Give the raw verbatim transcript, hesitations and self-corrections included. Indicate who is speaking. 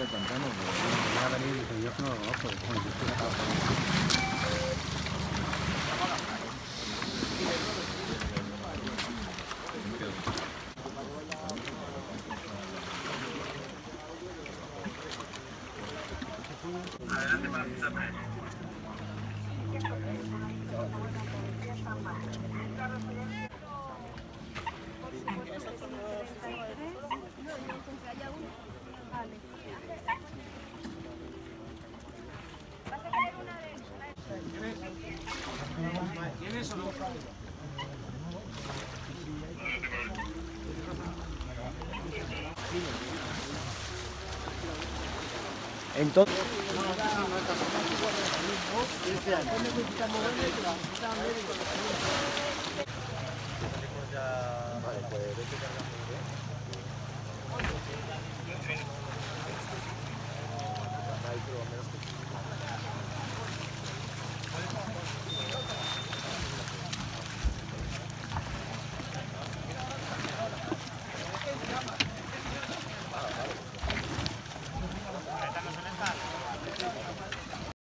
Speaker 1: del pantano, pero voy a venir y dice, yo es que no lo conozco, bueno, yo estoy acá.
Speaker 2: Adelante para pisarme. ¿Tienes o no?
Speaker 1: Entonces... Vale, pues vete cargando, ¿eh? Ahí, pero menos que...